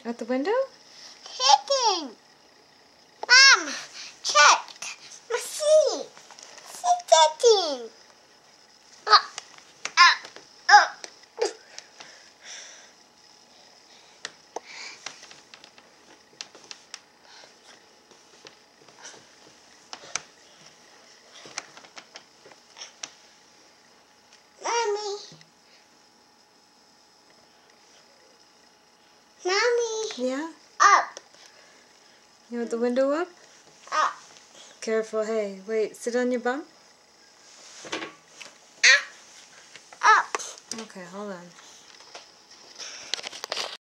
Out the window? Hidden. Mom, check my seat. Sitting. Mommy. Yeah? Up. You want the window up? Up. Careful, hey. Wait, sit on your bum? Up. Okay, hold on.